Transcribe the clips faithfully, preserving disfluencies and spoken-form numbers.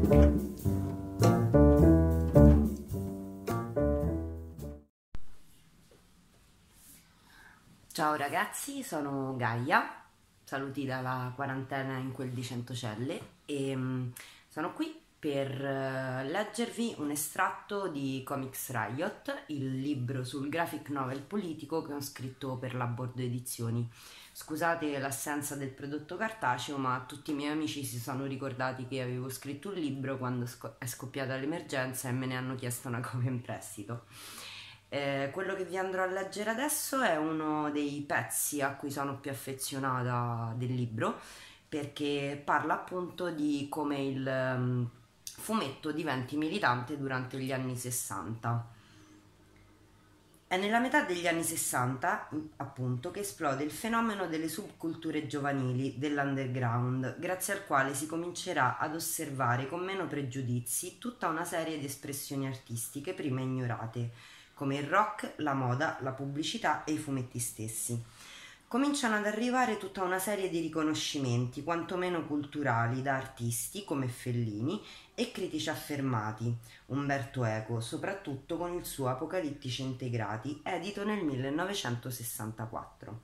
Ciao ragazzi, sono Gaia, saluti dalla quarantena in quel di Centocelle e um, sono qui per uh, leggervi un estratto di Comics Riot, il libro sul graphic novel politico che ho scritto per la Bordo Edizioni. Scusate l'assenza del prodotto cartaceo, ma tutti i miei amici si sono ricordati che avevo scritto un libro quando è scoppiata l'emergenza e me ne hanno chiesto una copia in prestito. Eh, quello che vi andrò a leggere adesso è uno dei pezzi a cui sono più affezionata del libro, perché parla appunto di come il um, fumetto diventi militante durante gli anni sessanta. È nella metà degli anni sessanta, appunto, che esplode il fenomeno delle subculture giovanili, dell'underground, grazie al quale si comincerà ad osservare con meno pregiudizi tutta una serie di espressioni artistiche prima ignorate, come il rock, la moda, la pubblicità e i fumetti stessi. Cominciano ad arrivare tutta una serie di riconoscimenti, quantomeno culturali, da artisti come Fellini e critici affermati, Umberto Eco, soprattutto con il suo Apocalittici Integrati, edito nel millenovecentosessantaquattro.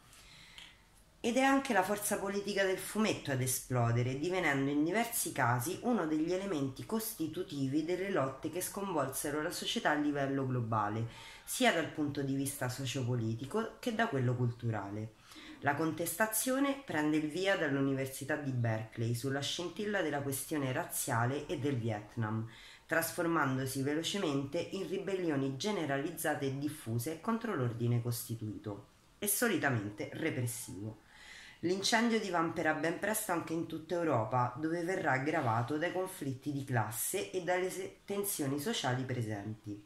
Ed è anche la forza politica del fumetto ad esplodere, divenendo in diversi casi uno degli elementi costitutivi delle lotte che sconvolsero la società a livello globale, sia dal punto di vista sociopolitico che da quello culturale. La contestazione prende il via dall'Università di Berkeley sulla scintilla della questione razziale e del Vietnam, trasformandosi velocemente in ribellioni generalizzate e diffuse contro l'ordine costituito e solitamente repressivo. L'incendio divamperà ben presto anche in tutta Europa, dove verrà aggravato dai conflitti di classe e dalle tensioni sociali presenti.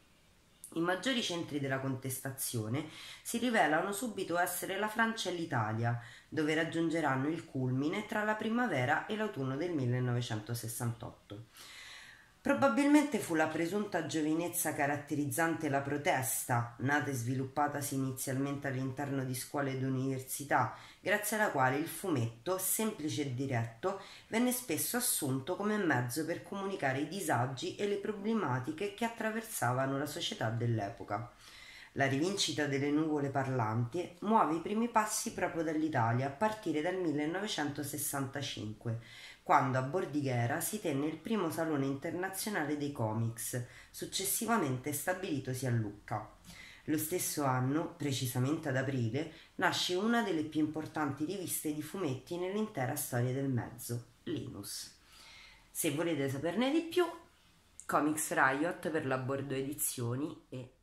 I maggiori centri della contestazione si rivelano subito essere la Francia e l'Italia, dove raggiungeranno il culmine tra la primavera e l'autunno del millenovecentosessantotto. Probabilmente fu la presunta giovinezza caratterizzante la protesta, nata e sviluppatasi inizialmente all'interno di scuole ed università, grazie alla quale il fumetto, semplice e diretto, venne spesso assunto come mezzo per comunicare i disagi e le problematiche che attraversavano la società dell'epoca. La rivincita delle nuvole parlanti muove i primi passi proprio dall'Italia a partire dal millenovecentosessantacinque, quando a Bordighera si tenne il primo salone internazionale dei comics, successivamente stabilitosi a Lucca. Lo stesso anno, precisamente ad aprile, nasce una delle più importanti riviste di fumetti nell'intera storia del mezzo, Linus. Se volete saperne di più, Comics Riot per la Bordo Edizioni e